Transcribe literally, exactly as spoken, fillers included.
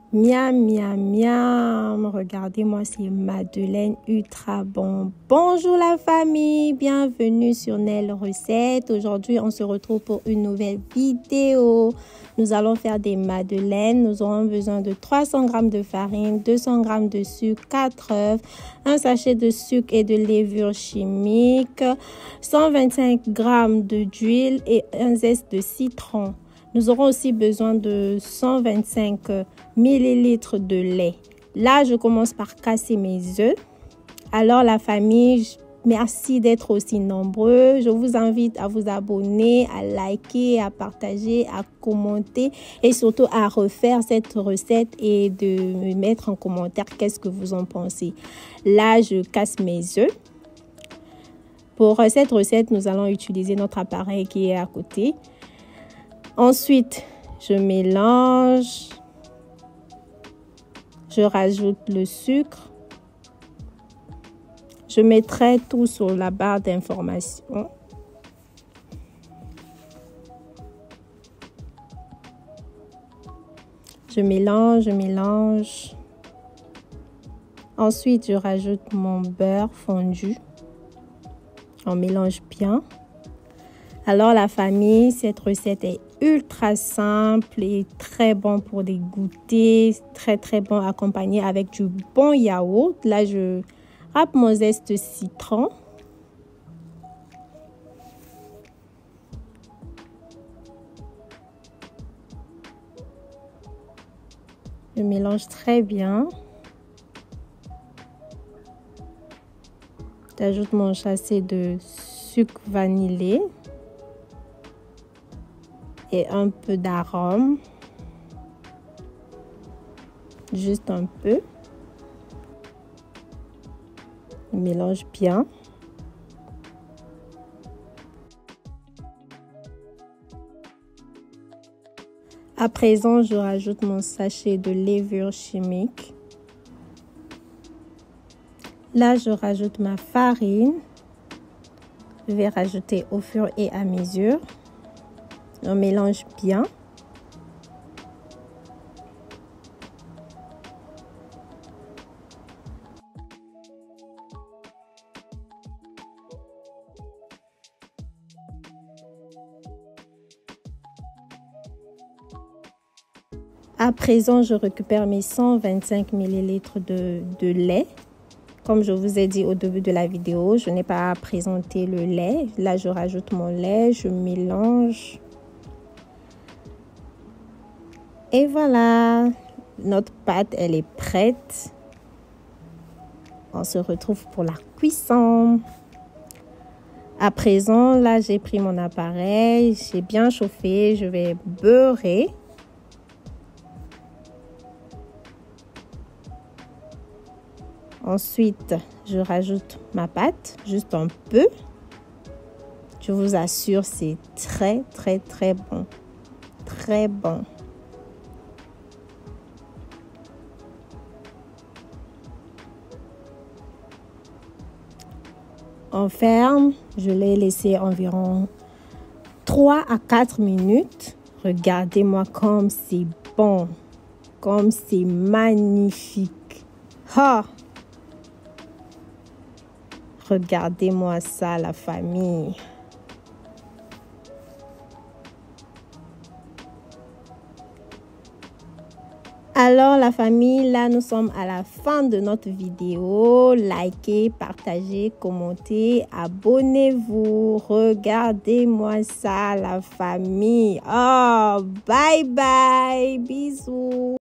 Miam, miam, miam. Regardez-moi ces madeleines ultra bon. Bonjour la famille, bienvenue sur Nell Recettes. Aujourd'hui, on se retrouve pour une nouvelle vidéo. Nous allons faire des madeleines. Nous aurons besoin de trois cents grammes de farine, deux cents grammes de sucre, quatre œufs, un sachet de sucre et de levure chimique, cent vingt-cinq grammes d'huile et un zeste de citron. Nous aurons aussi besoin de cent vingt-cinq millilitres de lait. Là, je commence par casser mes œufs. Alors, la famille, merci d'être aussi nombreux. Je vous invite à vous abonner, à liker, à partager, à commenter et surtout à refaire cette recette et de me mettre en commentaire qu'est-ce que vous en pensez. Là, je casse mes œufs. Pour cette recette, nous allons utiliser notre appareil qui est à côté. Ensuite, je mélange, je rajoute le sucre, je mettrai tout sur la barre d'information. Je mélange, je mélange. Ensuite, je rajoute mon beurre fondu. On mélange bien. Alors la famille, cette recette est ultra simple et très bon pour des goûters, très très bon accompagné avec du bon yaourt. Là, je râpe mon zeste de citron. Je mélange très bien. J'ajoute mon sachet de sucre vanillé et un peu d'arôme, juste un peu. Je mélange bien. À présent, je rajoute mon sachet de levure chimique. Là, je rajoute ma farine. Je vais rajouter au fur et à mesure. On mélange bien. À présent, je récupère mes cent vingt-cinq millilitres de, de lait. Comme je vous ai dit au début de la vidéo, je n'ai pas présenté le lait. Là, je rajoute mon lait, je mélange. Et voilà, notre pâte, elle est prête. On se retrouve pour la cuisson. À présent, là, j'ai pris mon appareil, j'ai bien chauffé, je vais beurrer. Ensuite, je rajoute ma pâte, juste un peu. Je vous assure, c'est très, très, très bon. Très bon. On ferme, je l'ai laissé environ trois à quatre minutes. Regardez-moi comme c'est bon, comme c'est magnifique. Ha! Regardez-moi ça, la famille. Alors la famille, là nous sommes à la fin de notre vidéo. Likez, partagez, commentez, abonnez-vous. Regardez-moi ça, la famille. Oh, bye bye, bisous.